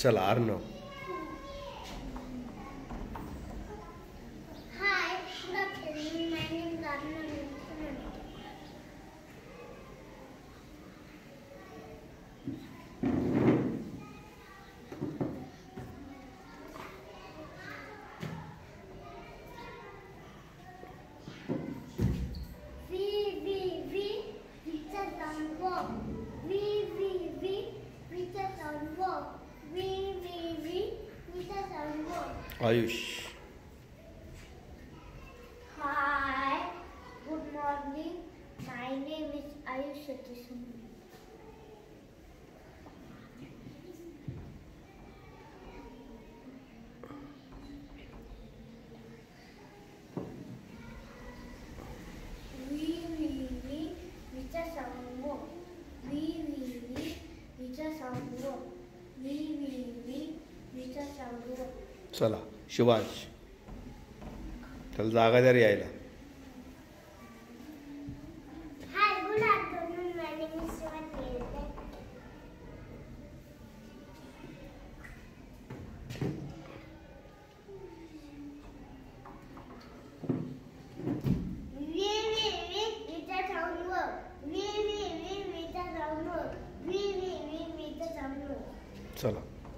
चला Arnav. Hi, good afternoon. My name is Arnav. Ayush. Hi, good morning. My name is Ayush Satiswamy. चला शिवांश. त्याला जागा द्या रे यायला. Hi, good afternoon. My name is Shivan. चला.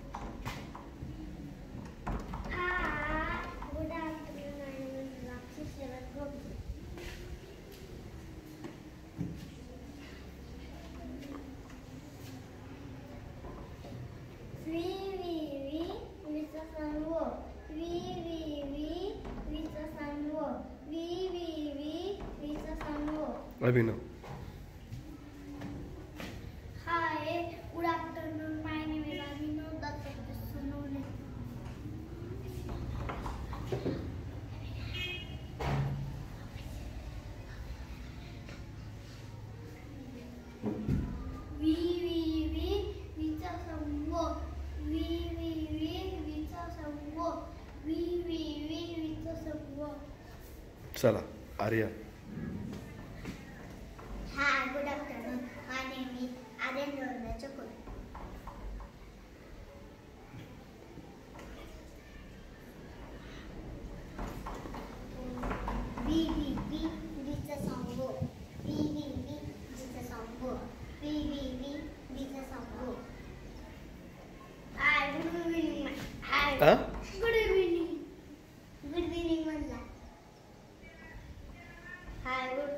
अभिनव. Hi, good afternoon. My name is Abhinav Datta Sonone. चला Aryan. Hi, good afternoon. My name is Aryan Rona Chakul. Visa Sambo. Visa Sambo. Visa Sambo. Hi, good evening. Hi. Huh? Good evening. Good evening, Malla. Hi, good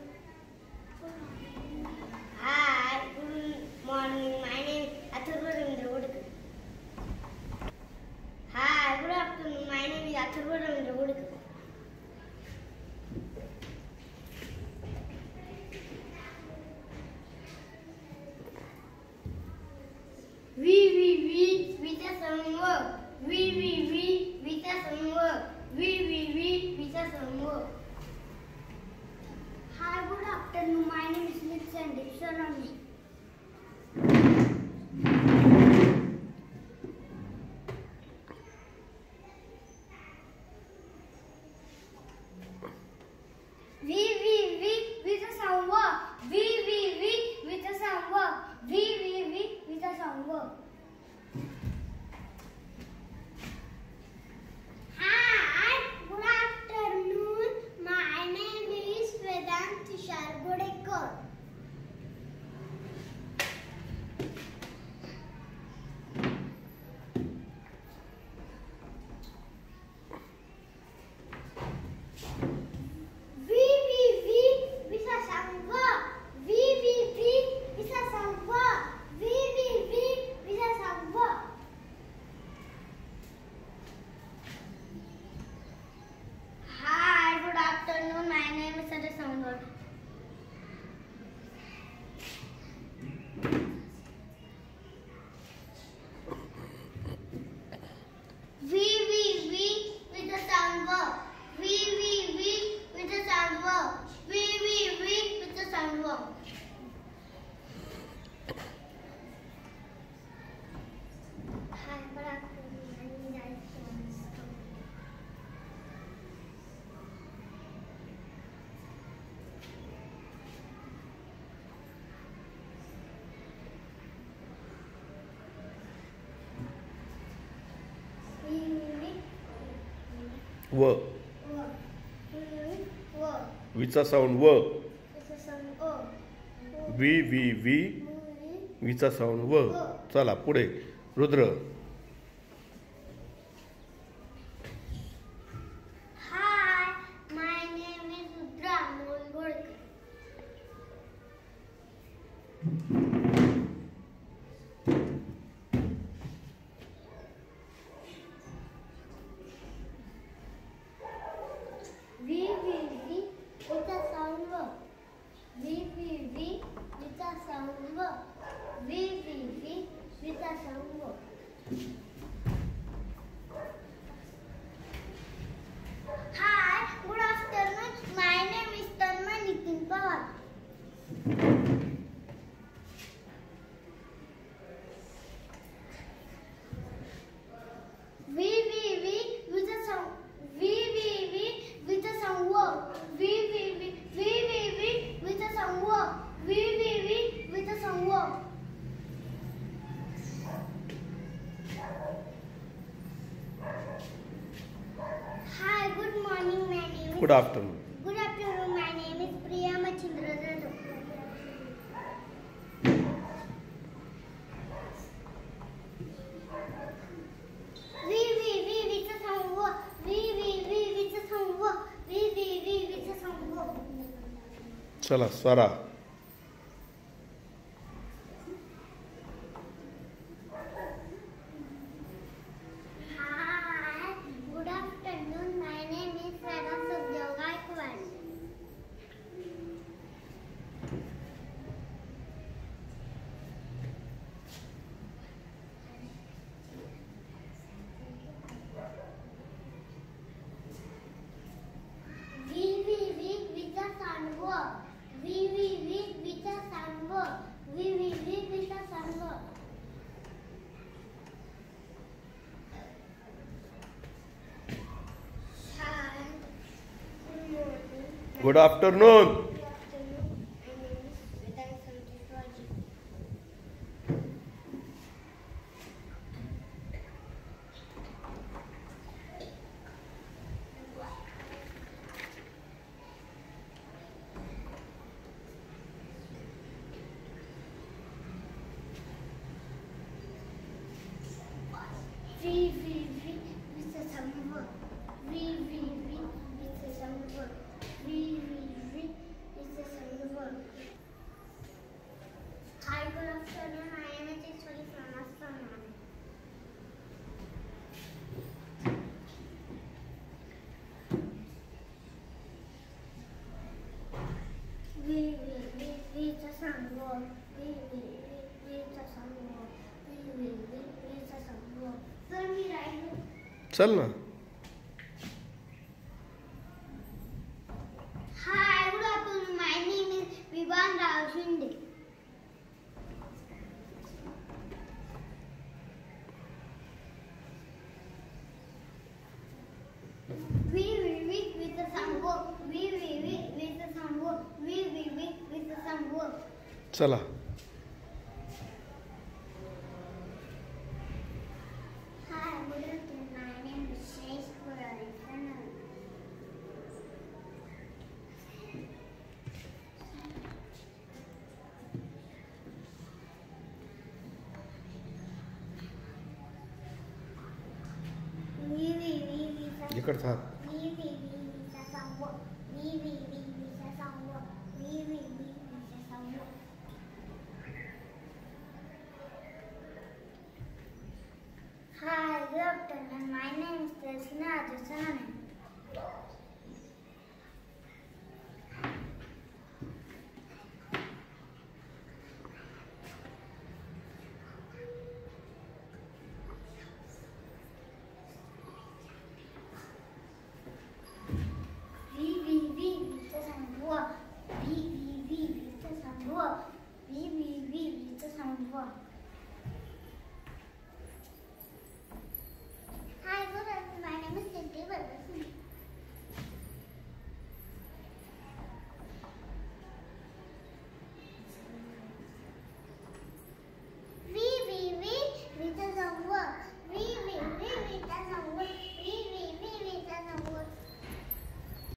morning. My name is Athurva Ravindra Udukar. Hi, good afternoon. My name is Athurva Ravindra Udukar. Visa Sambo. Visa Sambo. Visa Sambo. Hi, good afternoon. My name is Smith Sandeep Sarami. Visa Sambo. Visa Sambo. Visa Sambo. Hi, good afternoon. My name is Vedant Tushar Godekar. Visa Sangha. Visa Sangha. Visa Sangha. Hi, good afternoon. My name is Sajja Samgar. With the Sangha. With the Sangha. With the Sangha. Hi, good afternoon. My name is Ayush. व. वीचा sound व. V V V. वीचा sound व. चला पुढे. Rudra. Hi, my name is Rudra Molgodkar. V V V विचा sound व. V V V विचा साऊंड व. वी वी वी विचा साऊंड व. Hi, good afternoon. My name is Tanmay Nitin Pawar. V V V with a sound. V V V with a sound word. V V V V V V with a sound word. V V V with a sound word. Hi, good morning. My name is. Good afternoon. Good afternoon. My name is Priya Machindra Jadhav. V V V with a sound wo. V V V with a sound wo. V V V with a sound wo. चला Swara. Hi. Good afternoon. My name is Swara Sukhdev Gaikwad. V V V with a sound wo. V V V with a sound wo. V V V with a sound wo. Hi. Good morning. Good afternoon. Good afternoon. My name is Vedant Santiswaji. V V V with a samba. V V V with a samba. V V V with a samba. Hi, good afternoon. I am Chishwari from Assam. V V V with a samba. V V V with a samba. V V V with a samba. Sir, me right. चल ना. Hi, good afternoon. My name is Vivan Rao Shinde. We with the sambo. We with the sambo. We with the sambo. चला. Hi, good afternoon. My name is Shesh Purari. इकड था. Hi, good afternoon. My name is Tessina Ajasanane.